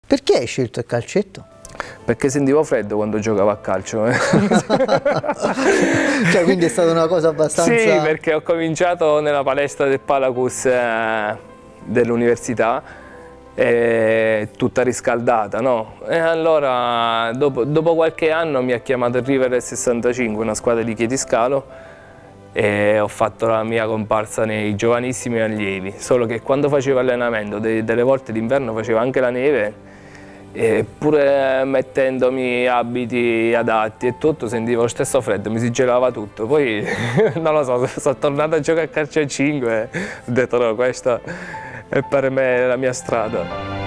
Perché hai scelto il calcetto? Perché sentivo freddo quando giocavo a calcio. Cioè, quindi è stata una cosa abbastanza... Sì, perché ho cominciato nella palestra del Palacus dell'università, tutta riscaldata, no? E allora dopo qualche anno mi ha chiamato il River 65, una squadra di Chiediscalo, e ho fatto la mia comparsa nei giovanissimi allievi, solo che quando facevo allenamento, delle volte d'inverno facevo anche la neve, e pure mettendomi abiti adatti e tutto sentivo lo stesso freddo, mi si gelava tutto. Poi non lo so, sono tornato a giocare a calcio a 5 e ho detto no, questa è per me la mia strada.